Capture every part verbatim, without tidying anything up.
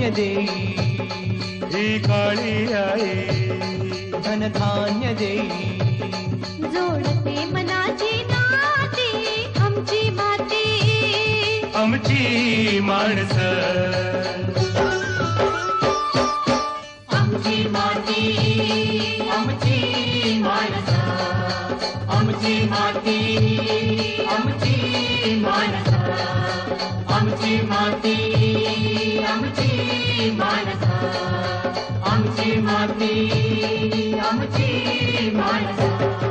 धान्य देई, ही काळी आई धन धान्य देई, जोडते मनाची नाती आमची माती, आमची माणसं, आमची माती, आमची माणसं, आमची माती, आमची माणसं, आमची माती, आमची माणसं, आमची माती, आमची माणसं.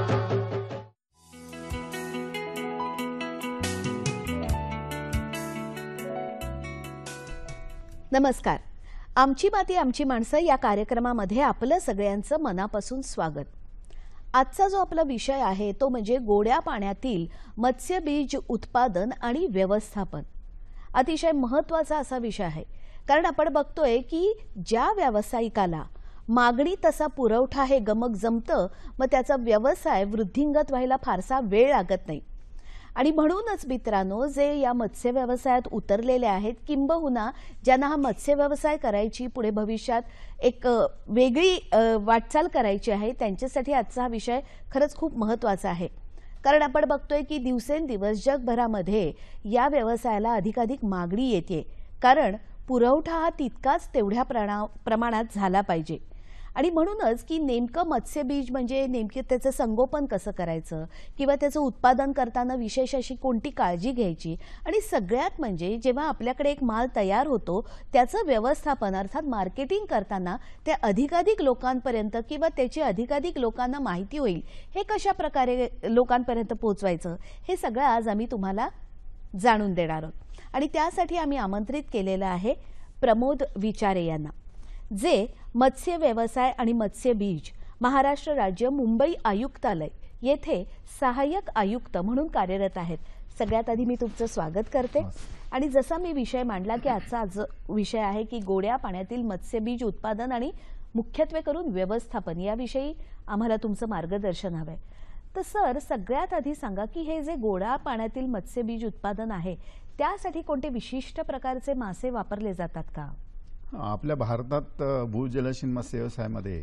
नमस्कार. आमची माती आमची माणसं या कार्यक्रमामध्ये आपलं सगळ्यांचं मनापासून स्वागत. आजचा जो आपला विषय आहे तो म्हणजे गोड्या पाण्यातील मत्स्यबीज उत्पादन आणि व्यवस्थापन. अतिशय महत्त्वाचा असा विषय आहे, कारण आपण बघतोय की ज्या व्यावसायिकाला मागणी तसा पुरवठा हे गमक जमतं, मग त्याचा व्यवसाय वृद्धिंगत व्हायला फारसा वेळ लागत नाही. आणि म्हणूनच मित्रांनो, जे या मत्स्य व्यवसायात उतरलेले आहेत किंबहुना ज्यांना हा मत्स्य व्यवसाय करायची पुढे भविष्यात एक वेगळी वाटचाल करायची आहे, त्यांच्यासाठी आजचा हा विषय खरंच खूप महत्त्वाचा आहे. कारण आपण बघतोय की दिवसेंदिवस जगभरामध्ये या व्यवसायाला अधिकाधिक मागणी येते, कारण पुरवठा हा तितकाच तेवढ्या प्रमाणात झाला पाहिजे. आणि म्हणूनच की नेमकं मत्स्यबीज म्हणजे नेमके त्याचं संगोपन कसं करायचं किंवा त्याचं उत्पादन करताना विशेष अशी कोणती काळजी घ्यायची, आणि सगळ्यात म्हणजे जेव्हा आपल्याकडे एक माल तयार होतो त्याचं व्यवस्थापन अर्थात मार्केटिंग करताना ते अधिकाधिक लोकांपर्यंत किंवा त्याची अधिकाधिक लोकांना माहिती होईल हे कशा प्रकारे लोकांपर्यंत पोहोचवायचं, हे सगळं आज आम्ही तुम्हाला जाणून देणार आहोत. आणि त्यासाठी आम्ही आमंत्रित केलेलं आहे प्रमोद विचारे यांना, जे मत्स्य व्यवसाय आणि मत्स्यबीज महाराष्ट्र राज्य मुंबई आयुक्तालय येथे सहाय्यक आयुक्त म्हणून कार्यरत आहेत. सगळ्यात आधी मी तुमचं स्वागत करते. आणि जसा मी विषय मांडला की आजचा आज विषय आहे की गोड्या पाण्यातील मत्स्यबीज उत्पादन आणि मुख्यत्वे करून व्यवस्थापन, याविषयी आम्हाला तुमचं मार्गदर्शन हवंय. तर सर, सगळ्यात आधी सांगा की हे जे गोड्या पाण्यातील मत्स्यबीज उत्पादन आहे त्यासाठी कोणते विशिष्ट प्रकारचे मासे वापरले जातात का? आपल्या भारतात भूजलशील मत्स्य व्यवसायामध्ये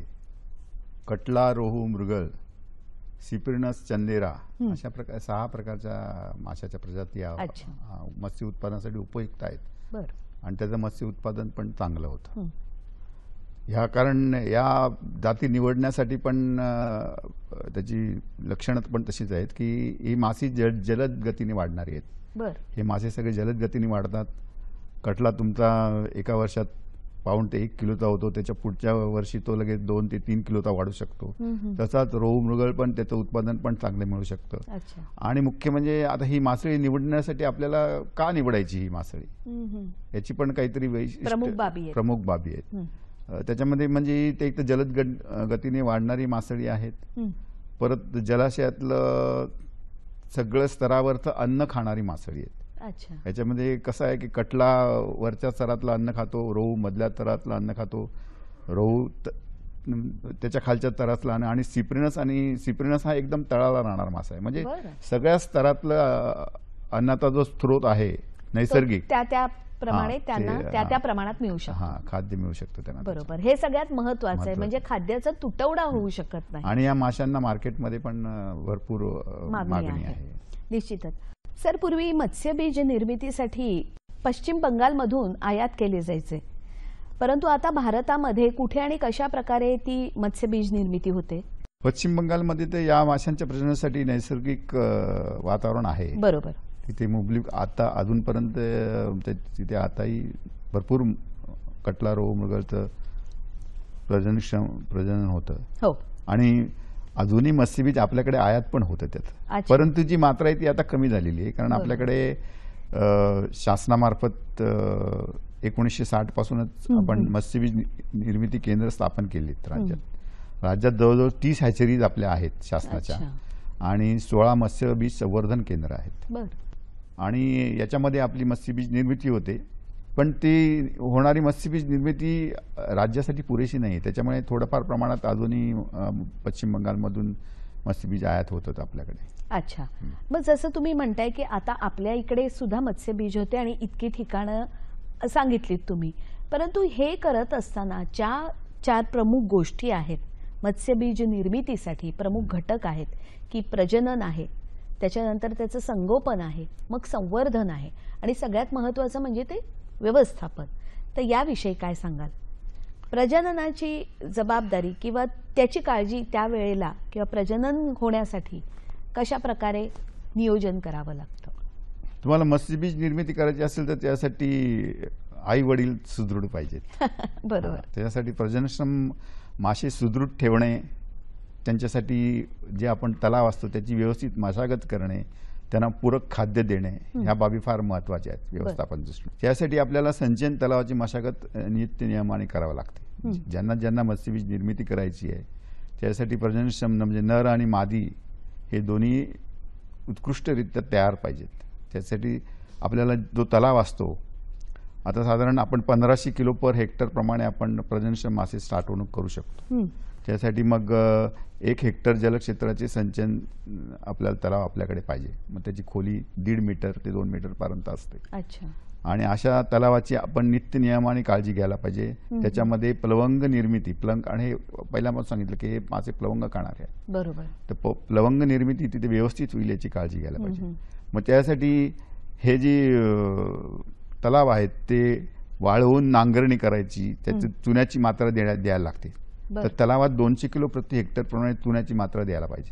कटला, रोहू, मृगल, सिप्रिनस, चंदेरा अशा प्रकार सहा प्रकारच्या माशाच्या प्रजाती मत्स्य उत्पादनासाठी उपयुक्त आहेत. आणि त्याचं मत्स्य उत्पादन पण चांगलं होतं. ह्या कारण या जाती निवडण्यासाठी पण त्याची लक्षणं पण तशीच आहेत की ही मासे जल जलद गतीने वाढणारी आहेत. हे मासे सगळे जलद गतीने वाढतात. कटला तुमचा एका वर्षात पाऊण ते एक किलोचा होतो, त्याच्या पुढच्या वर्षी तो लगेच दोन ते तीन किलोचा वाढू शकतो. तसाच रोहू, मृगल पण त्याचं उत्पादन पण चांगलं मिळू शकतं. आणि मुख्य म्हणजे आता ही मासळी निवडण्यासाठी आपल्याला का निवडायची ही मासळी, याची पण काहीतरी वैशिष्ट्य प्रमुख बाबी आहेत. त्याच्यामध्ये म्हणजे ते एक तर जलद गतीने वाढणारी मासळी आहेत, परत जलाशयातलं सगळं स्तरावरचं अन्न खाणारी मासळी आहेत. याच्यामध्ये कसं आहे की कटला वरच्या स्तरातलं अन्न खातो, रोहू मधल्या स्तरातलं अन्न खातो, रोहू त्याच्या खालच्या स्तरातलं अन्न, आणि सिप्रिनस आणि सिप्रिनस हा एकदम तळाला राहणार मासा आहे. म्हणजे सगळ्या स्तरातलं अन्नाचा जो स्रोत आहे नैसर्गिक त्या त्या प्रमाणे त्यांना त्या त्या प्रमाणात मिळू शकतं. हा खाद्य मिळू शकतं त्यांना. बरोबर, हे सगळ्यात महत्त्वाचं आहे. म्हणजे खाद्याचा तुटवडा होऊ शकत नाही. आणि या माशांना मार्केटमध्ये पण भरपूर मागणी आहे. निश्चितच. सर, पूर्वी मत्स्यबीज निर्मितीसाठी पश्चिम बंगालमधून आयात केले जायचे, परंतु आता भारतामध्ये कुठे आणि कशा प्रकारे ती मत्स्यबीज निर्मिती होते? पश्चिम बंगालमध्ये तर या माशांच्या प्रजननासाठी नैसर्गिक वातावरण आहे. बरोबर. तिथे मुबलिक आता अजूनपर्यंत तिथे आताही भरपूर कटला, रोहू, मृगलचं प्रजनन प्रजनन होतं. हो. आणि अजूनही मत्स्यबीज आपल्याकडे आयात पण होतं त्यात, परंतु जी मात्रा आहे ती आता कमी झालेली आहे. कारण आपल्याकडे शासनामार्फत एकोणीसशे साठ पासूनच आपण मत्स्यबीज निर्मिती केंद्र स्थापन केलीत राज्यात. राज्यात जवळजवळ तीस हॅचरीज आपल्या आहेत शासनाच्या, आणि सोळा मत्स्यबीज संवर्धन केंद्र आहेत. आणि याच्यामध्ये आपली मत्स्यबीज निर्मिती होते, पण ती होणारी मत्स्यबीज निर्मिती राज्यासाठी पुरेशी नाही. त्याच्यामुळे थोडंफार प्रमाणात अजूनही पश्चिम बंगालमधून मत्स्यबीज आयात होतात आपल्याकडे. अच्छा, मग जसं तुम्ही म्हणताय की आता आपल्या इकडे सुद्धा मत्स्यबीज होते आणि इतकी ठिकाणं सांगितलीत तुम्ही, परंतु हे करत असताना ज्या चार प्रमुख गोष्टी आहेत मत्स्यबीज निर्मितीसाठी, प्रमुख घटक आहेत की प्रजनन आहे, त्याच्यानंतर त्याचं संगोपन आहे, मग संवर्धन आहे आणि सगळ्यात महत्त्वाचं म्हणजे ते व्यवस्थापन. तर याविषयी काय सांगाल? प्रजननाची जबाबदारी किंवा त्याची काळजी त्यावेळेला किंवा प्रजनन होण्यासाठी कशा प्रकारे नियोजन करावं लागतं? तुम्हाला मत्स्यबीज निर्मिती करायची असेल तर त्यासाठी आई वडील सुदृढ पाहिजेत. बरोबर. त्याच्यासाठी प्रजननक्षम मासे सुदृढ ठेवणे, त्यांच्यासाठी जे आपण तलाव असतो त्याची व्यवस्थित मशागत करणे, त्यांना पूरक खाद्य देणे, ह्या बाबी फार महत्त्वाच्या आहेत व्यवस्थापन दृष्टीने. त्यासाठी आपल्याला संचयन तलावाची मशागत नित्य नियमाने करावं लागते. ज्यांना ज्यांना मत्स्यबीज निर्मिती करायची आहे त्यासाठी प्रजननक्षम म्हणजे नर आणि मादी हे दोन्ही उत्कृष्टरित्या तयार पाहिजेत. त्यासाठी आपल्याला जो तलाव असतो, आता साधारण आपण पंधराशे किलो पर हेक्टर प्रमाणे आपण प्रजननक्षम मासे साठवणूक करू शकतो. त्यासाठी मग एक हेक्टर जलक्षेत्राचे संचयन आपल्याला तलाव आपल्याकडे पाहिजे. मग त्याची खोली दीड मीटर ते दोन मीटर पर्यंत असते. अच्छा. आणि अशा तलावाची आपण नित्य नियमाने काळजी घ्यायला पाहिजे. त्याच्यामध्ये प्लवंग निर्मिती, प्लंग, आणि हे पहिल्यांदा सांगितलं की हे मासे प्लवंग खाणारे आहेत. बरोबर. तर प- प्लवंग निर्मिती तिथे व्यवस्थित होईल याची काळजी घ्यायला पाहिजे. मग त्यासाठी हे जे अ, तलाव आहेत ते वाळवून नांगरणी करायची, त्याची चुन्याची मात्रा देण्या द्यायला लागते. तर तलावात दोनशे किलो प्रति हेक्टर प्रमाणे चुन्याची मात्रा द्यायला पाहिजे,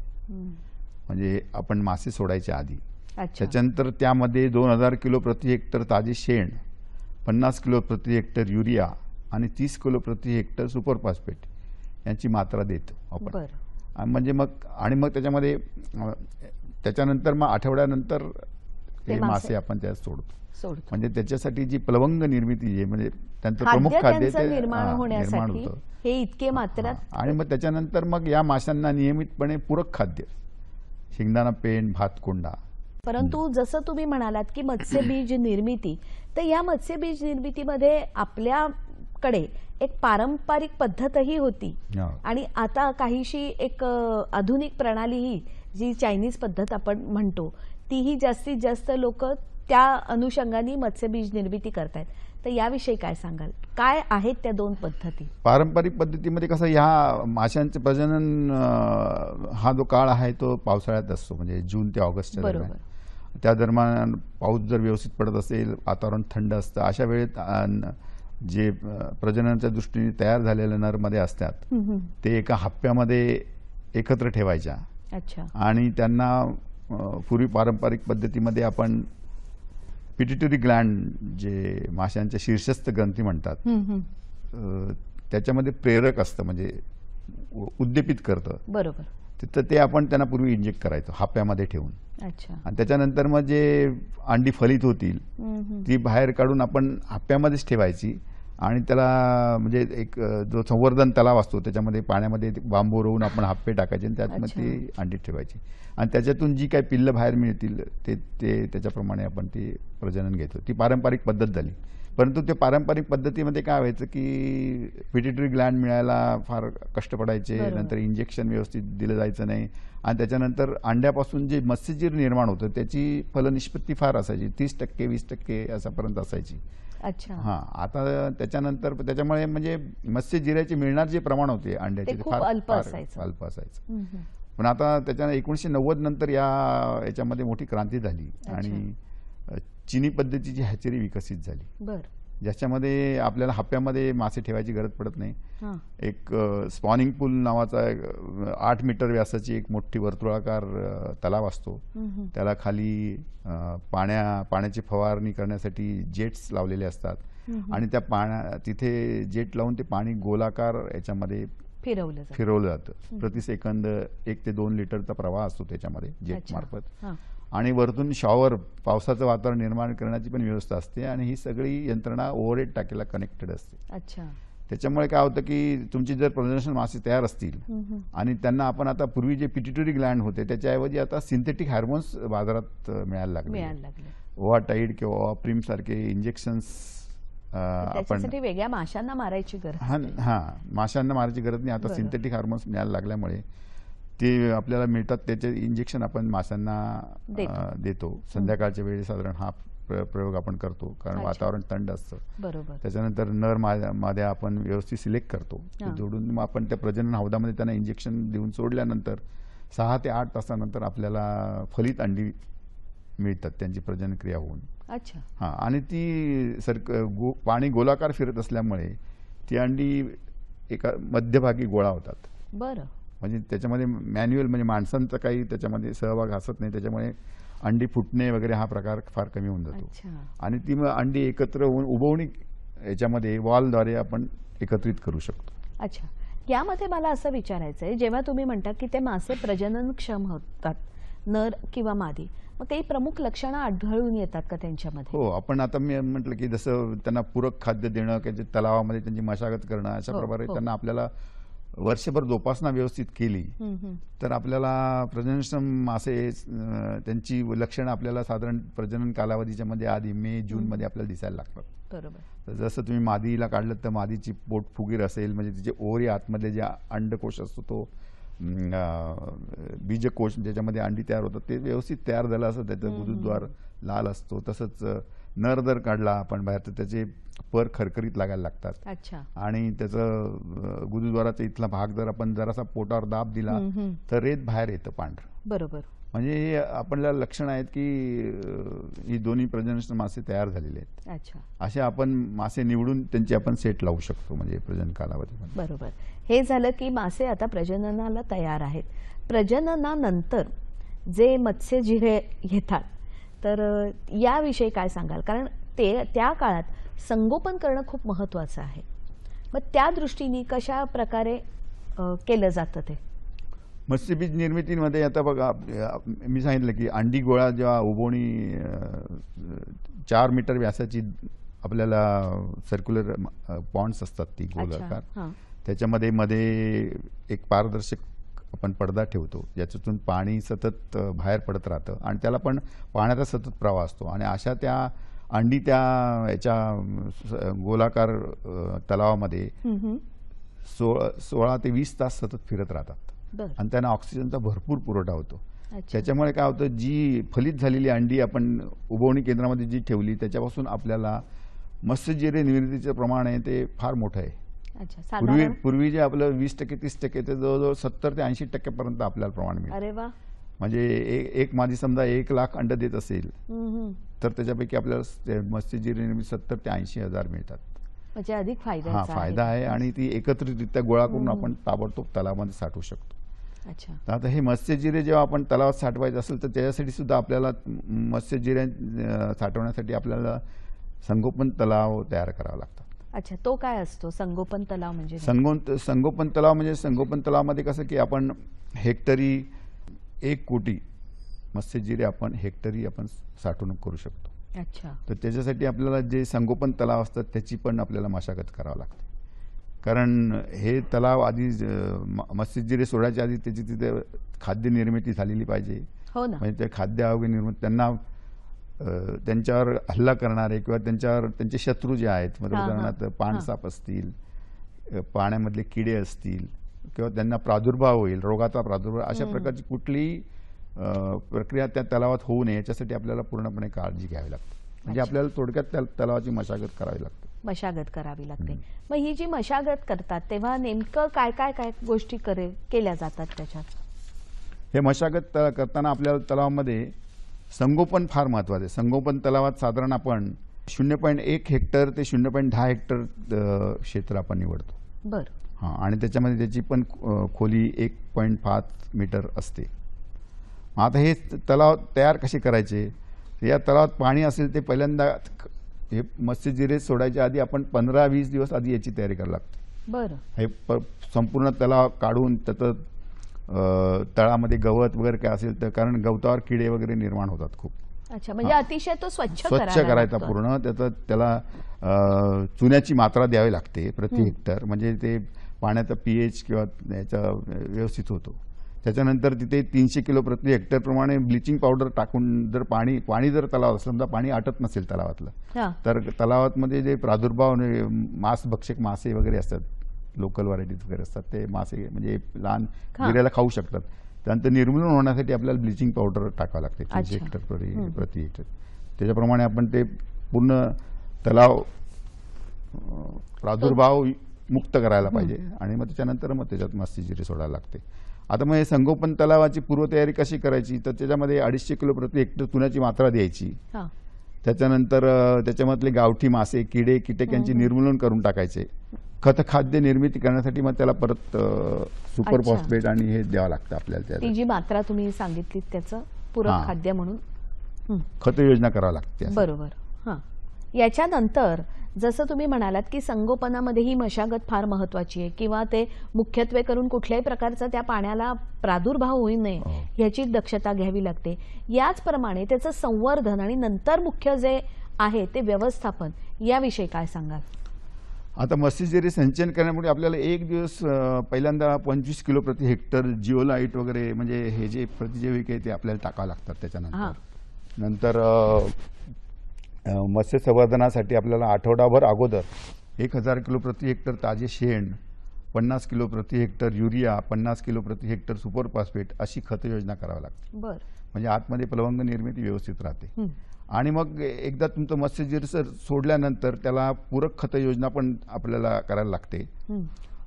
म्हणजे आपण मासे सोडायच्या आधी. अच्छा. त्याच्यानंतर त्यामध्ये दोन हजार किलो प्रति हेक्टर ताजे शेण, पन्नास किलो प्रति हेक्टर युरिया आणि तीस किलो प्रति हेक्टर सुपर फॉस्फेट यांची मात्रा देतो आपण. बरं. आणि म्हणजे मग आणि मग त्याच्यामध्ये अ, त्याच्यानंतर मग आठवड्यानंतर ते हे मासे मासे आपण त्यात सोडतो. सोडतो. म्हणजे त्याच्यासाठी जी प्लवंग निर्मिती आहे, म्हणजे त्यांचं प्रमुख खाद्य खाद्य त्यांचं ते निर्माण हा, निर्माण होण्यासाठी होतं. हे इतके मात्रात. हा. आणि मग त्याच्यानंतर मग या माशांना नियमितपणे पूरक खाद्य, शेंगदाणा पेंड, भात कोंडा. परंतु जसं तुम्ही म्हणालात की मत्स्यबीज निर्मिती, तर या मत्स्यबीज निर्मितीमध्ये आपल्याकडे एक पारंपरिक पद्धतही होती हा. आणि आता काहीशी एक अ, आधुनिक प्रणाली ही जी चायनीज पद्धत आपण म्हणतो तीही जास्तीत जास्त लोक त्या अनुषंगाने मत्स्यबीज निर्मिती करतायत. तर याविषयी काय सांगाल? काय आहेत त्या दोन पद्धती? पारंपरिक पद्धतीमध्ये कसं ह्या माशांचे प्रजनन अं, हा जो काळ आहे तो पावसाळ्यात असतो, म्हणजे जून ते ऑगस्टच्या दरम्यान. बरोबर. त्या दरम्यान पाऊस जर व्यवस्थित पडत असेल, वातावरण थंड असतं, अशा वेळेत अं, जे अं, प्रजननाच्या दृष्टीने तयार झालेल्या नरमध्ये असतात ते एका हप्प्यामध्ये एकत्र ठेवायच्या. अच्छा. आणि त्यांना अं, पूर्वी पारंपरिक पद्धतीमध्ये आपण पिट्युटरी ग्लँड, जे माशांच्या शीर्षस्थ ग्रंथी म्हणतात, अ, त्याच्यामध्ये प्रेरक असतं, म्हणजे उ- उद्दीपित करतं. बरोबर. तर ते आपण त्यांना पूर्वी इंजेक्ट करायचो हप्प्यामध्ये ठेवून. अच्छा. आणि त्याच्यानंतर मग जे अंडी फलित होतील हम्म. ती बाहेर काढून आपण हप्प्यामध्येच ठेवायची. आणि त्याला म्हणजे एक अ, जो संवर्धन तलाव असतो त्याच्यामध्ये पाण्यामध्ये ते बांबू रोवून आपण हप्पे टाकायचे आणि त्यात मग अच्छा. ती अंडी ठेवायची. आणि त्याच्यातून जी काही पिल्लं बाहेर मिळतील ते ते त्याच्याप्रमाणे आपण ते प्रजनन घेतो. ती पारंपरिक पद्धत झाली. परंतु ते पारंपरिक पद्धतीमध्ये काय व्हायचं की पिट्युटरी ग्लँड मिळायला फार कष्ट पडायचे. बरोबर. नंतर इंजेक्शन व्यवस्थित दिलं जायचं नाही. आणि त्याच्यानंतर अंड्यापासून जे मत्स्यजीर निर्माण होतं त्याची फलनिष्पत्ती फार असायची, तीस टक्के वीस टक्के असापर्यंत असायची. अच्छा. हा. आता त्याच्यानंतर त्याच्यामुळे म्हणजे मत्स्यजिराचे मिळणार जे प्रमाण होते अंड्याचे ते ते खूप फार अल्प फार असायचं. अल्प असायचं. हम्म. पण आता त्याच्या एकोणीसशे नव्वद नंतर या याच्यामध्ये मोठी क्रांती झाली आणि अ, चिनी पद्धतीची हॅचरी विकसित झाली, बर. ज्याच्यामध्ये आपल्याला हप्प्यामध्ये मासे ठेवायची गरज पडत नाही. हा. एक स्पॉनिंग पूल नावाचा एक, अ, आठ मीटर व्यासाची एक मोठी वर्तुळाकार अ, तलाव असतो. हम्म. त्याला खाली अ, पाण्या पाण्याची फवारणी करण्यासाठी जेट्स लावलेले असतात. आणि त्या पाण्या तिथे जेट लावून ते पाणी गोलाकार याच्यामध्ये फिरवलं जातं. फिरवलं जातं. प्रति सेकंद एक ते दोन लिटरचा प्रवाह असतो त्याच्यामध्ये जेट अच्छा. मार्फत. हा. आणि वरतून शॉवर, पावसाचं वातावरण निर्माण करण्याची पण व्यवस्था असते. आणि ही सगळी यंत्रणा ओव्हरहेड टाकीला कनेक्टेड असते. अच्छा. त्याच्यामुळे काय होतं की तुमची जर प्रजनन मासे तयार असतील हम्म. आणि त्यांना आपण आता पूर्वी जे पिट्युटरी ग्लँड होते त्याच्याऐवजी आता सिंथेटिक हार्मोन्स बाजारात अ, मिळायला लागले. मिळायला लागले. ओव्हाटाईड किंवा ओव्हाप्रीम सारखे इंजेक्शन्स आपण त्याच्यासाठी वेगळ्या माशांना मारायची गरज हा नाही. हा माशांना मारायची गरज नाही. आता बरं. सिंथेटिक हार्मोन्स मिळायला लागल्यामुळे ते आपल्याला मिळतात त्याचे इंजेक्शन आपण माशांना देतो. अ, देतो. संध्याकाळच्या वेळी साधारण हाफ प्र- प्रयोग आपण करतो, कारण अच्छा. वातावरण थंड असतं. बरोबर. त्याच्यानंतर नर मा- माद्या आपण व्यवस्थित सिलेक्ट करतो, हां. जोडून मग आपण त्या प्रजनन हौदामध्ये त्यांना इंजेक्शन देऊन सोडल्यानंतर सहा ते आठ तासानंतर आपल्याला फलित अंडी मिळतात त्यांची प्रजनन क्रिया होऊन. अच्छा. हां, आणि ती सरक गो पाणी गोलाकार फिरत असल्यामुळे ती अंडी एका मध्यभागी गोळा होतात. बरं. म्हणजे त्याच्यामध्ये मॅन्युअल म्हणजे माणसांचा काही त्याच्यामध्ये सहभाग असत नाही, त्याच्यामुळे अंडी फुटणे वगैरे हा प्रकार फार कमी होऊन जातो. अच्छा. आणि ती मग अंडी एकत्र होऊन उबवणी याच्यामध्ये वॉलद्वारे आपण एकत्रित करू शकतो. अच्छा. यामध्ये मला असं विचारायचं आहे, जेव्हा तुम्ही म्हणता की ते मासे प्रजननक्षम होतात, नर किंवा मादी, मग काही प्रमुख लक्षणं आढळून येतात का त्यांच्यामध्ये? हो, आपण आता मी म्हटलं की जसं त्यांना पूरक खाद्य देणं, की तलावामध्ये त्यांची मशागत करणं, अशा हो, प्रकारे हो. त्यांना आपल्याला वर्षभर जोपासना व्यवस्थित केली हं, हं. तर आपल्याला प्रजननक्षम मासे अं, त्यांची लक्षणं आपल्याला साधारण प्रजनन कालावधीच्या मध्ये आधी मे जूनमध्ये आपल्याला दिसायला लागतात. बरोबर. तर जसं तुम्ही मादीला काढलं तर मादीची पोट फुगीर असेल, म्हणजे तिचे ओरी आतमधले जे अंडकोश असतो तो अं, अं, बीजकोश ज्याच्यामध्ये अंडी तयार होतात ते व्यवस्थित तयार झालं असं त्याचं गुदद्वार लाल असतो. तसंच अं, नर जर काढला आपण बाहेर तर त्याचे पर खरखरीत लागायला लागतात. अच्छा. आणि त्याचं अं, गुदद्वाराचा इथला भाग जर आपण जरासा पोटावर दाब दिला हं, हं. तर रेत बाहेर येतं पांढरं. बरोबर. म्हणजे हे आपल्याला लक्षणं आहेत की अं, ही दोन्ही प्रजननक्षम मासे तयार झालेले आहेत. अच्छा. असे आपण मासे निवडून त्यांची आपण सेट लावू शकतो म्हणजे प्रजनन कालावधीमध्ये. बरोबर. हे झालं की मासे आता प्रजननाला तयार आहेत. प्रजननानंतर जे मत्स्यजिरे येतात तर अ, याविषयी काय सांगाल? कारण ते त्या काळात संगोपन करणं खूप महत्त्वाचं आहे. मग त्या दृष्टीने कशा प्रकारे अ, केलं जातं ते? मत्स्यबीज निर्मितीमध्ये आता बघा आप- मी सांगितलं की अंडी गोळा जेव्हा उबवणी अं, चार मीटर व्यासाची आपल्याला सर्क्युलर पॉन्ड्स असतात ती गोलाकार, हां. त्याच्यामध्ये मध्ये एक पारदर्शक आपण पडदा ठेवतो ज्याच्यातून पाणी सतत अं, बाहेर पडत राहतं आणि त्याला पण पाण्याचा सतत प्रवाह असतो. आणि अशा त्या अंडी त्या याच्या अं, स- गोलाकार अं, तलावामध्ये हं, हं. सोळा सोळा ते वीस तास सतत फिरत राहतात बरं. आणि त्यांना ऑक्सिजनचा भरपूर पुरवठा होतो. अच्छा. त्याच्यामुळे काय होतं, जी फलित झालेली अंडी आपण उबवणी केंद्रामध्ये जी ठेवली त्याच्यापासून आपल्याला मत्स्यजिरे निर्मितीचं प्रमाण आहे ते फार मोठं आहे. अच्छा. पूर्वी साधारण? पूर्वी जे आपलं वीस टक्के तीस टक्के ते जवळजवळ सत्तर ते ऐंशी टक्क्यापर्यंत आपल्याला प्रमाण मिळतं. अरे वा. म्हणजे ए- एक मादी समजा एक लाख अंड देत असेल हं, हं. तर त्याच्यापैकी आपल्याला ते मत्स्यजिरे निर्मिती सत्तर ते ऐंशी हजार मिळतात. म्हणजे अधिक हा फायद्याचा फायदा आहे आणि ती एकत्रितरित्या गोळा करून आपण ताबडतोब तलावामध्ये साठवू शकतो. अच्छा. तर आता हे मत्स्यजिरे जेव्हा आपण तलावात साठवायचं असेल तर त्याच्यासाठी सुद्धा आपल्याला मत्स्यजिरे अं, साठवण्यासाठी आपल्याला संगोपन तलाव तयार करावा लागतात. अच्छा. तो काय असतो संगोपन तलाव म्हणजे? नेमकं? संगोपन संगोपन तलाव म्हणजे संगोपन तलावामध्ये कसं की आपण हेक्टरी एक कोटी मत्स्यजिरे आपण हेक्टरी आपण साठवणूक करू शकतो. अच्छा. तर त्याच्यासाठी आपल्याला जे संगोपन तलाव असतात त्याची पण आपल्याला मशागत करावं लागते. कारण हे तलाव आधी अं, म- मत्स्यजिरे सोडायच्या आधी त्याची तिथे खाद्य निर्मिती झालेली पाहिजे. हो ना. म्हणजे ते खाद्य अवघे निर्मिती त्यांना अं, त्यांच्यावर हल्ला करणारे किंवा त्यांच्यावर त्यांचे शत्रू जे आहेत म्हणजे हां, हां. उदाहरणार्थ पाणसाप असतील, अं, पाण्यामधले किडे असतील किंवा त्यांना प्रादुर्भाव होईल, रोगाचा प्रादुर्भाव, अशा प्रकारची कुठलीही अं, प्रक्रिया त्या तलावात होऊ नये याच्यासाठी आपल्याला पूर्णपणे काळजी घ्यावी लागते. म्हणजे अच्छा. आपल्याला थोडक्यात त्या तलावाची मशागत करावी लागते. मशागत करावी लागते. मग ही जी मशागत करतात तेव्हा नेमकं काय काय काय गोष्टी करे केल्या जातात त्याच्यात? हे मशागत त- करताना आपल्याला तलावामध्ये संगोपन फार महत्वाचं आहे. संगोपन तलावात साधारण आपण शून्य पॉईंट एक हेक्टर ते शून्य पॉईंट दहा हेक्टर अं, क्षेत्र आपण निवडतो. बरं. हां, आणि त्याच्यामध्ये त्याची पण अं, खोली एक पॉईंट पाच मीटर असते. मग आता हे तलाव तयार कसे करायचे? या तलावात पाणी असेल ते पहिल्यांदा हे मत्स्यजिरे सोडायच्या आधी आपण पंधरा वीस दिवस आधी याची तयारी करावी लागते. बरं. हे प संपूर्ण तलाव काढून त्याचं अं, तळामध्ये गवत वगैरे काय असेल तर, कारण गवतावर किडे वगैरे निर्माण होतात खूप. अच्छा. म्हणजे अतिशय तो स्वच्छ स्वच्छ करायला करायचा लागतो. पूर्ण त्याचं त्याला अं, चुन्याची मात्रा द्यावी लागते प्रति हेक्टर, म्हणजे ते पाण्याचा पीएच किंवा याचा व्यवस्थित होतो. त्याच्यानंतर तिथे तीनशे किलो प्रति हेक्टर प्रमाणे ब्लिचिंग पावडर टाकून जर पाणी पाणी जर तलावात समजा पाणी आटत नसेल तलावातलं हां. तर तलावातमध्ये जे प्रादुर्भाव आणि मांसभक्षक मासे वगैरे असतात, लोकल व्हरायटीज वगैरे असतात, ते मासे म्हणजे लहान हां. गिऱ्याला खाऊ शकतात. त्यानंतर निर्मूलन होण्यासाठी आपल्याला ब्लिचिंग पावडर टाकावं लागते तीनशे अच्छा. हेक्टर प्रति प्रति हेक्टर. त्याच्याप्रमाणे आपण ते पूर्ण तलाव अं, प्रादुर्भाव मुक्त करायला पाहिजे आणि मग त्याच्यानंतर मग त्याच्यात मत्स्यजिरे सोडायला लागते. आता मग हे संगोपन तलावाची पूर्वतयारी कशी करायची, तर त्याच्यामध्ये अडीचशे किलो प्रति हेक्टर चुन्याची मात्रा द्यायची. हा. त्याच्यानंतर अं, त्याच्यामधले गावठी मासे किडे कीटक यांचे निर्मूलन करून टाकायचे. खत खाद्य निर्मिती करण्यासाठी मग त्याला परत सुपर अच्छा. फॉस्फेट आणि हे द्यावं लागतं आपल्याला. ती त्याला जी मात्रा तुम्ही सांगितली त्याचं पूरक हा. खाद्य म्हणून. हं. खत योजना करावी लागते असं. बरोबर. हां, याच्यानंतर जसं तुम्ही म्हणालात की संगोपनामध्ये ही मशागत फार महत्वाची आहे किंवा ते मुख्यत्वे करून कुठल्याही प्रकारचा त्या पाण्याला प्रादुर्भाव होऊ नये हो. ह्याची दक्षता घ्यावी लागते. याचप्रमाणे त्याचं संवर्धन आणि नंतर मुख्य जे आहे ते व्यवस्थापन याविषयी काय सांगाल? आता मत्स्यजिरे संचयन करण्यामुळे आपल्याला एक दिवस अं, पहिल्यांदा पंचवीस किलो प्रति हेक्टर जिओलाईट वगैरे म्हणजे हे जे प्रतिजैविक आहे ते आपल्याला टाकावं लागतात. हां. त्याच्यानंतर नंतर अं, अं, मत्स्य संवर्धनासाठी आपल्याला आठवडाभर अगोदर एक हजार किलो प्रति हेक्टर ताजे शेण, पन्नास किलो प्रति हेक्टर युरिया, पन्नास किलो प्रति हेक्टर सुपर फॉस्फेट अशी खत योजना करावी लागते. बर. म्हणजे आतमध्ये प्लवंग निर्मिती व्यवस्थित राहते. हं. आणि मग एकदा तुमचं मत्स्यजिरे सर सोडल्यानंतर त्याला पूरक खत योजना पण आपल्याला करायला लागते. हं.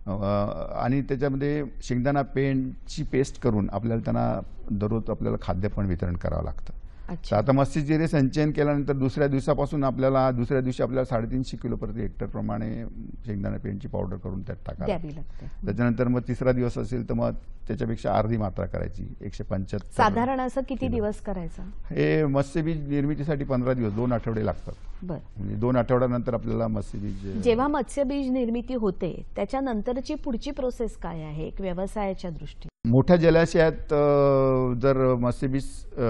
अं, आणि त्याच्यामध्ये शेंगदाणा पेंटची पेस्ट करून आपल्याला त्यांना दररोज आपल्याला खाद्य पण वितरण करावं लागतं. तर अच्छा. आता मत्स्यजिरे संचयन केल्यानंतर दुसऱ्या दिवसापासून आपल्याला दुसऱ्या दिवशी आपल्याला साडेतीनशे किलो प्रति हेक्टर प्रमाणे शेंगदाणा पेंटची पावडर करून त्यात टाकावी. द्यावी लागते. त्याच्यानंतर मग तिसरा दिवस असेल तर मग त्याच्यापेक्षा अर्धी मात्रा करायची एकशे पंच्याहत्तर. साधारण असं किती दिवस करायचं? हे मत्स्यबीज निर्मितीसाठी पंधरा दिवस दोन आठवडे लागतात. बर. म्हणजे दोन आठवड्यानंतर आपल्याला मत्स्यबीज जेव्हा मत्स्यबीज निर्मिती होते त्याच्यानंतरची पुढची प्रोसेस काय आहे एक व्यवसायाच्या दृष्टीने? मोठ्या जलाशयात अ, जर मत्स्यबीज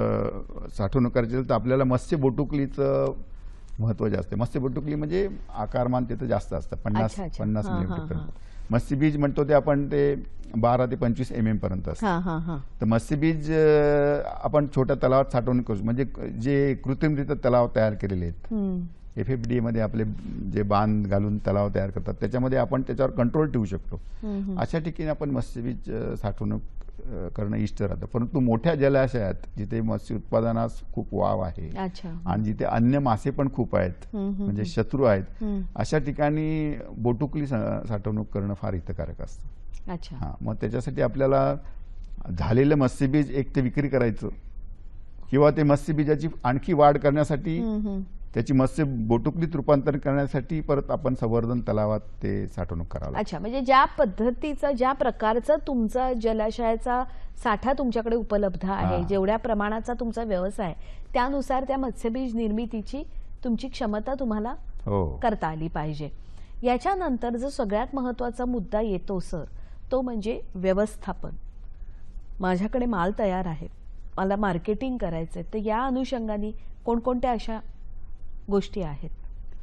अ, साठवणूक करायची असेल तर आपल्याला मत्स्य बोटुकलीचं महत्व जास्त आहे. मत्स्य बोटुकली म्हणजे आकारमान तिथं जास्त असतं पन्नास अच्छा, अच्छा. पन्नास हां, हां, मिलीमीटर हां. पर्यंत. मत्स्यबीज म्हणतो ते आपण ते बारा ते पंचवीस एम एम पर्यंत असतं. हा हा हा. तर मत्स्यबीज अ, आपण छोट्या तलावात साठवणूक करू म्हणजे जे कृत्रिमरित्या तलाव तयार केलेले आहेत हं. एफ एफ डी मध्ये आपले जे बांध घालून तलाव तयार करतात त्याच्यामध्ये आपण त्याच्यावर कंट्रोल ठेवू शकतो. हं, हं. अशा ठिकाणी आपण मत्स्यबीज अ, साठवणूक अ, करणं इष्ट राहतं. परंतु मोठ्या जलाशयात जिथे मत्स्य उत्पादनास खूप वाव आहे अच्छा. आणि जिथे अन्य मासे पण खूप आहेत हं, हं, म्हणजे हं. शत्रू आहेत हं. अशा ठिकाणी बोटुकली सा- साठवणूक करणं फार हितकारक असतं. अच्छा. हां, मग त्याच्यासाठी आपल्याला झालेलं मत्स्यबीज एक ते विक्री करायचं किंवा ते मत्स्यबीजाची आणखी वाढ करण्यासाठी हं, हं. त्याची मत्स्य बोटुकलीत रूपांतर करण्यासाठी परत आपण संवर्धन तलावात ते साठवणूक करावं लागतं. अच्छा, म्हणजे ज्या पद्धतीचं ज्या प्रकारचं तुमचा जलाशयाचा साठा तुमच्याकडे उपलब्ध आहे, हां. जेवढ्या प्रमाणाचा तुमचा व्यवसाय त्यानुसार त्या मत्स्यबीज निर्मितीची तुमची क्षमता तुम्हाला हो करता आली पाहिजे. याच्यानंतर जो सगळ्यात महत्वाचा मुद्दा येतो सर तो म्हणजे व्यवस्थापन. माझ्याकडे माल तयार आहे, मला मार्केटिंग करायचंय, तर या अनुषंगाने कोणकोणत्या अशा गोष्टी आहेत?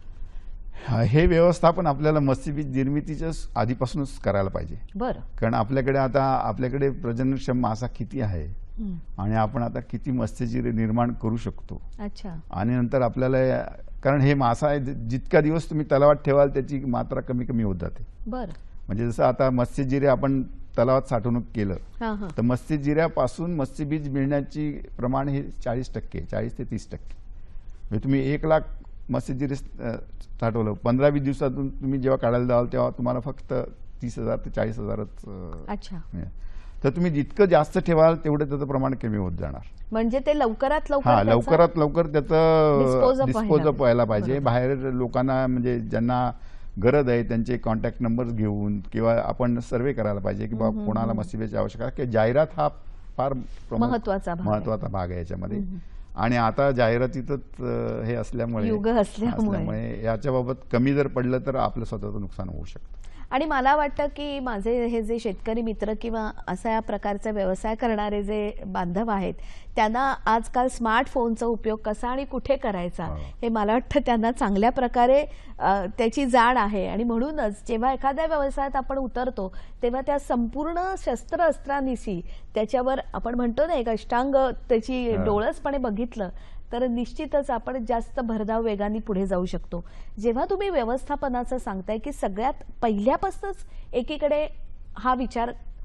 हा, हे व्यवस्थापन आपल्याला मत्स्यबीज निर्मितीच्या आधीपासूनच करायला पाहिजे. बरं. कारण आपल्याकडे आता आपल्याकडे प्रजननक्षम मासा किती आहे हं. आणि आपण आता किती मत्स्यजिरे निर्माण करू शकतो अच्छा. आणि नंतर आपल्याला कारण हे मासा आहे जितका दिवस तुम्ही तलावात ठेवाल त्याची मात्रा कमी कमी होत जाते. बरं. म्हणजे जसं आता मत्स्यजिरे आपण तलावात साठवणूक केलं हां हां. तर मत्स्यजिऱ्यापासून मत्स्यबीज मिळण्याची प्रमाण हे चाळीस टक्के चाळीस ते तीस टक्के म्हणजे तुम्ही एक लाख मत्स्यजिरे अ, साठवलं पंधरा वीस दिवसातून तुम्ही जेव्हा काढायला जाल तेव्हा तुम्हाला फक्त तीस हजार ते चाळीस हजारच अ, अच्छा. मिळेल. तर तुम्ही जितकं जास्त ठेवाल तेवढं त्याचं प्रमाण कमी होत जाणार. म्हणजे ते लवकरात लवकर हा त्याचा- लवकरात लवकर त्याचं Dispose of डिस्पोज व्हायला अप व्हायला पाहिजे. बरोबर. बाहेर लोकांना म्हणजे ज्यांना गरज आहे त्यांचे कॉन्टॅक्ट नंबर घेऊन किंवा आपण सर्वे करायला पाहिजे की बाबा कोणाला मत्स्यबीजाची आवश्यकता आहे की जाहिरात हा फार प्रमुख- महत्त्वाचा भाग आहे. महत्त्वाचा भाग आहे याच्यामध्ये. आणि आता जाहिरातीतच अ, हे असल्यामुळे युग असल्यामुळे. याच्याबाबत कमी जर पडलं तर आपलं स्वतःचं नुकसान होऊ शकतं. आणि मला वाटतं की माझे हे जे शेतकरी मित्र किंवा असा या प्रकारचा व्यवसाय करणारे जे बांधव आहेत त्यांना आजकाल स्मार्टफोनचा उपयोग कसा आणि कुठे करायचा हो. हे मला वाटतं त्यांना चांगल्या प्रकारे अ, त्याची जाण आहे. आणि म्हणूनच जेव्हा एखाद्या व्यवसायात आपण उतरतो तेव्हा त्या संपूर्ण शस्त्रअस्त्रानिशी त्याच्यावर आपण म्हणतो ना एक अष्टांग त्याची हा. डोळसपणे बघितलं तर निश्चितच आपण जास्त भरधाव वेगाने पुढे जाऊ शकतो. जेव्हा तुम्ही व्यवस्थापनाचं सांगताय की सगळ्यात पहिल्यापासूनच एकीकडे हा विचार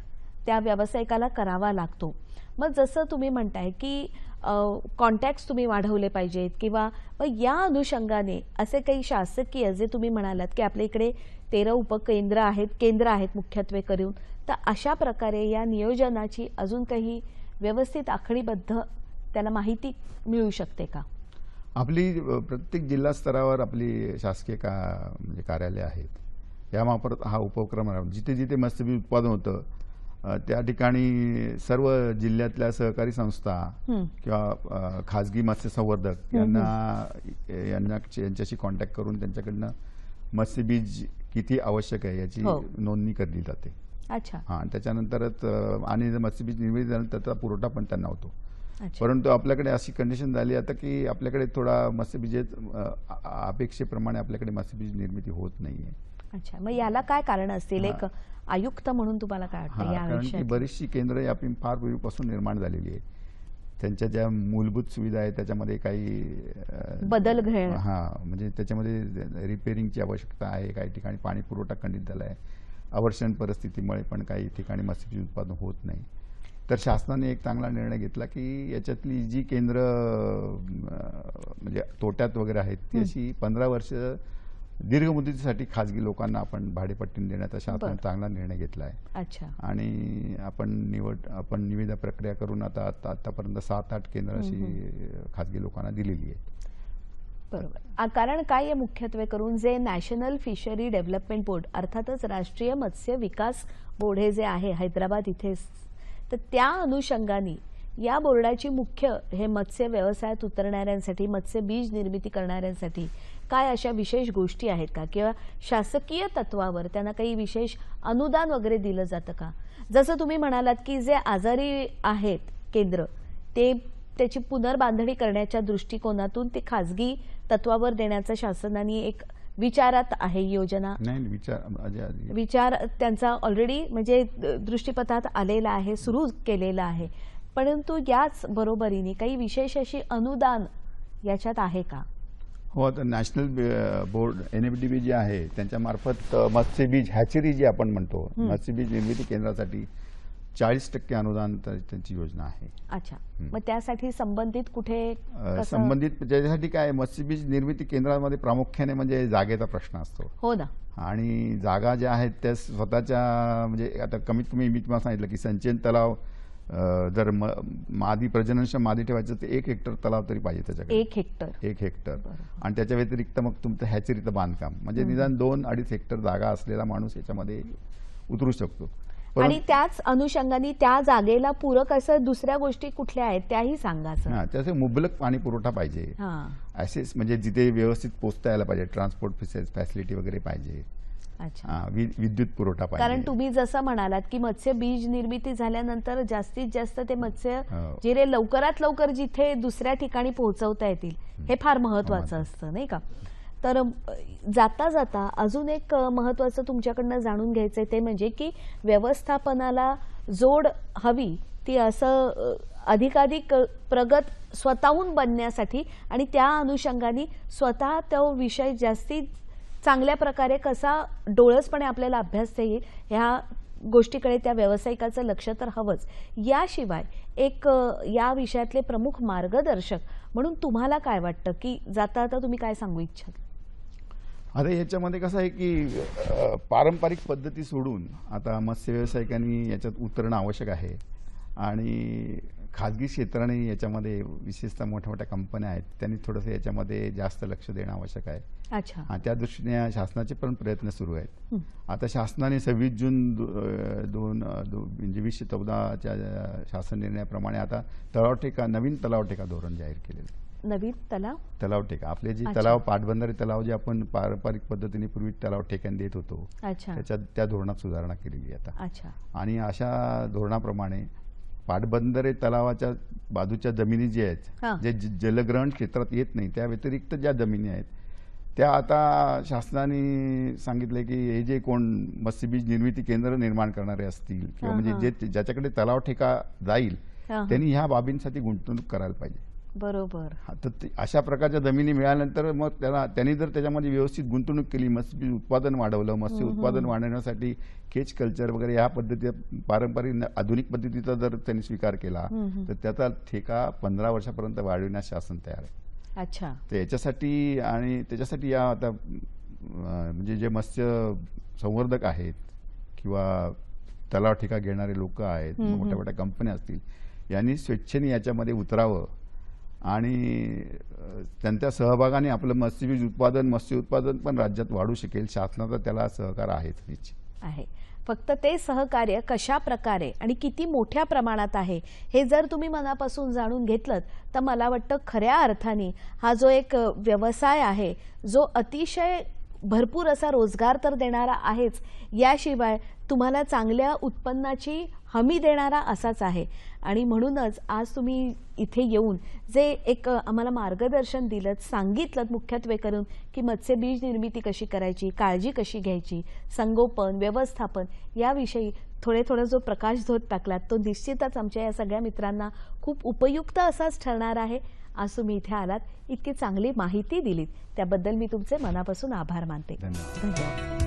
त्या व्यावसायिकाला करावा लागतो. मग जसं तुम्ही म्हणताय की कॉन्टॅक्ट्स तुम्ही वाढवले पाहिजेत किंवा मग या अनुषंगाने असे काही शासकीय जे तुम्ही म्हणालात की आपल्या इकडे तेरा उपकेंद्र आहेत केंद्र आहेत मुख्यत्वे करून, तर अशा प्रकारे या नियोजनाची अजून काही व्यवस्थित आखणीबद्ध त्याला माहिती मिळू शकते का? आपली अ, प्रत्येक जिल्हा स्तरावर आपली शासकीय का म्हणजे कार्यालय आहेत. यामार्फत हा उपक्रम राबवला. जिथे जिथे मत्स्यबीज उत्पादन होतं अ, त्या ठिकाणी सर्व जिल्ह्यातल्या सहकारी संस्था हं. किंवा अ, खाजगी मत्स्य संवर्धक यांना यांना यांच्याशी कॉन्टॅक्ट करून त्यांच्याकडनं मत्स्यबीज किती आवश्यक आहे याची हो. नोंदणी करली जाते. अच्छा हां, आणि त्याच्यानंतरच अ, आणि जर मत्स्यबीज निर्मिती झाल्यानंतर त्याचा पुरवठा पण त्यांना होतो. अच्छा परंतु आपल्याकडे अशी कंडिशन झाली आता की आपल्याकडे थोडा मत्स्यबीज अ, आ- अपेक्षेप्रमाणे आपल्याकडे मत्स्यबीज निर्मिती होत नाहीये. अच्छा मग याला काय कारण असतील? एक आयुक्त म्हणून तुम्हाला काय हा, वाटतं या कारण की विषयात? बरीचशी केंद्र आपली फार पूर्वीपासून निर्माण झालेली आहे. त्यांच्या ज्या मूलभूत सुविधा आहेत त्याच्यामध्ये काही अ, बदल घड हा म्हणजे त्याच्यामध्ये रिपेअरिंगची आवश्यकता आहे. काही ठिकाणी पाणी पुरवठा खंडित झाला आहे. अवर्षण परिस्थितीमुळे पण काही ठिकाणी मत्स्यबीज उत्पादन होत नाही. तर शासनाने एक चांगला निर्णय घेतला की याच्यातली जी केंद्र अ, म्हणजे तोट्यात वगैरे आहेत ती अशी पंधरा वर्ष दीर्घ मुदतीसाठी खाजगी लोकांना आपण भाडेपट्टीने देण्याचा शासनाने बरं. चांगला निर्णय घेतला आहे. अच्छा आणि आपण निवड आपण निविदा प्रक्रिया करून आता आता आतापर्यंत सात आठ केंद्र अशी खाजगी लोकांना दिलेली आहेत. बरोबर. आ, कारण काय आहे मुख्यत्वे करून जे नॅशनल फिशरी डेव्हलपमेंट बोर्ड अर्थातच राष्ट्रीय मत्स्य विकास बोर्ड हे जे आहे हैदराबाद इथे, तर त्या अनुषंगाने या बोर्डाची मुख्य हे मत्स्य व्यवसायात उतरणाऱ्यांसाठी मत्स्य बीज निर्मिती करणाऱ्यांसाठी काय अशा विशेष गोष्टी आहेत का किंवा शासकीय तत्वावर त्यांना काही विशेष अनुदान वगैरे दिलं जातं का? जसं तुम्ही म्हणालात की जे आजारी आहेत केंद्र ते त्याची पुनर्बांधणी करण्याच्या दृष्टिकोनातून ते खाजगी तत्वावर देण्याचा शासनाने एक विचारात आहे योजना. नाही विचार अजय आधी- विचार त्यांचा ऑलरेडी म्हणजे दृष्टीपथात आलेला आहे, सुरू केलेला आहे. परंतु याच बरोबरीने काही विशेष अशी अनुदान याच्यात आहे का? हो, आता नॅशनल बे- board N F D B J आहे त्यांच्यामार्फत अ, मत्स्यबीज हॅचरी जी आपण म्हणतो मत्स्यबीज निर्मिती केंद्रासाठी चाळीस टक्के अनुदान तर त्यांची योजना आहे. अच्छा मग त्यासाठी संबंधित कुठे अ, कसं? संबंधित ज्याच्यासाठी काय मत्स्यबीज निर्मिती केंद्रामध्ये प्रामुख्याने म्हणजे जागेचा प्रश्न असतो. हो ना आणि जागा ज्या आहेत त्या स्वतःच्या म्हणजे आता कमीत कमी मी तुम्हाला सांगितलं की संचयन तलाव अ, जर म- मादी प्रजननक्षम मादी ठेवायचं तर एक हेक्टर तलाव तरी पाहिजे त्याच्याकडे. एक हेक्टर एक हेक्टर आणि त्याच्या व्यतिरिक्त मग तुमचं हॅचरीचं बांधकाम म्हणजे निदान दोन अडीच हेक्टर जागा असलेला माणूस याच्यामध्ये उतरू शकतो. परंतु- आणि त्याच अनुषंगाने त्या जागेला पूरक असं दुसऱ्या गोष्टी कुठल्या आहेत त्याही सांगायचं. हा त्याचे मुबलक पाणी पुरवठा पाहिजे. हा असेच म्हणजे जिथे व्यवस्थित पोहोचता यायला पाहिजे. ट्रान्सपोर्ट फॅसिलिटी वगैरे पाहिजे. अच्छा हा, वि- विद्युत पुरवठा पाहिजे. कारण तुम्ही जसं म्हणालात की मत्स्य बीज निर्मिती झाल्यानंतर जास्तीत जास्त ते मत्स्य हो. जिरे लवकरात लवकर जिथे दुसऱ्या ठिकाणी पोहोचवता येतील हे फार महत्वाचं असतं नाही का? तर अ, जाता जाता अजून एक अ, महत्वाचं तुमच्याकडनं जाणून घ्यायचंय ते म्हणजे की व्यवस्थापनाला जोड हवी ती असं अ, अधिकाधिक अ, प्रगत स्वतःहून बनण्यासाठी आणि त्या अनुषंगाने स्वतः तो विषय जास्तीत चांगल्या प्रकारे कसा डोळसपणे आपल्याला अभ्यासता येईल ह्या गोष्टीकडे त्या व्यावसायिकाचं लक्ष तर हवंच. याशिवाय एक अ, या विषयातले प्रमुख मार्गदर्शक म्हणून तुम्हाला काय वाटतं की जाता आता तुम्ही काय सांगू इच्छाल? आता याच्यामध्ये कसं आहे की अ, पारंपरिक पद्धती सोडून आता मत्स्य व्यावसायिकांनी याच्यात उतरणं आवश्यक आहे आणि खाजगी क्षेत्राने याच्यामध्ये विशेषतः मोठ्या मोठ्या कंपन्या आहेत त्यांनी थोडंसं याच्यामध्ये जास्त लक्ष देणं आवश्यक आहे. अच्छा आणि त्या दृष्टीने शासनाचे पण प्रयत्न सुरू आहेत. आता शासनाने सव्वीस जून दो- अ, दोन अ, दो- म्हणजे वीसशे चौदाच्या शासन निर्णयाप्रमाणे आता तलाव ठेका नवीन तलाव ठेका धोरण जाहीर केलेलं आहे. नवीन तलाव तलाव ठेका आपले जे अच्छा. तलाव पाटबंधारे तलाव जे आपण पारंपरिक पद्धतीने पूर्वी तलाव ठेक्याने देत होतो अच्छा त्याच्यात त्या धोरणात सुधारणा केलेली आहे आता. अच्छा आणि अशा धोरणाप्रमाणे पाटबंधारे तलावाच्या बाजूच्या जमिनी ज्या हा. आहेत जे ज- जलग्रहण क्षेत्रात येत नाही त्या व्यतिरिक्त ज्या जमिनी आहेत त्या आता शासनाने सांगितले की हे जे कोण मत्स्यबीज निर्मिती केंद्र निर्माण करणारे असतील किंवा हा, म्हणजे जे ज्याच्याकडे तलाव ठेका जाईल हा, हा. त्यांनी ह्या बाबींसाठी गुंतवणूक करायला पाहिजे. बरोबर. हा, तर ते- अशा प्रकारच्या जमिनी मिळाल्यानंतर मग त्याला त्यांनी जर त्याच्यामध्ये व्यवस्थित गुंतवणूक केली, मत्स्य उत्पादन वाढवलं, मत्स्य उत्पादन वाढवण्यासाठी केज कल्चर वगैरे या पद्धती पारंपरिक न- आधुनिक पद्धतीचा जर त्यांनी स्वीकार केला तर त्याचा ठेका पंधरा वर्षापर्यंत वाढविण्यास शासन तयार आहे. अच्छा. तर याच्यासाठी आणि त्याच्यासाठी या आता अं, म्हणजे जे मत्स्य संवर्धक आहेत किंवा तलाव ठेका घेणारे लोक आहेत, मोठ्या मोठ्या कंपन्या असतील, यांनी स्वेच्छेने याच्यामध्ये उतरावं आणि अं, त्यांच्या सहभागाने आपलं मत्स्यबीज उत्पादन मत्स्य उत्पादन पण राज्यात वाढू शकेल. शासनाचा त्याला सहकार आहेच निश्चित आहे. फक्त ते सहकार्य कशा प्रकारे आणि किती मोठ्या प्रमाणात आहे हे जर तुम्ही मनापासून जाणून घेतलं तर मला वाटतं खऱ्या अर्थाने हा जो एक व्यवसाय आहे जो अतिशय भरपूर असा रोजगार तर देणारा आहेच, याशिवाय तुम्हाला चांगल्या उत्पन्नाची हमी देणारा असाच आहे. आणि म्हणूनच आज तुम्ही इथे येऊन जे एक आम्हाला मार्गदर्शन दिलं, सांगितलं मुख्यत्वे करून की मत्स्यबीज निर्मिती कशी करायची, काळजी कशी घ्यायची, संगोपन, व्यवस्थापन याविषयी थोडे थोडा जो प्रकाशझोत टाकलात तो निश्चितच आमच्या या सगळ्या मित्रांना खूप उपयुक्त असाच ठरणार आहे. आज तुम्ही इथे आलात, इतकी चांगली माहिती दिलीत त्याबद्दल मी तुमचे मनापासून आभार मानते. धन्यवाद. धन्यवाद.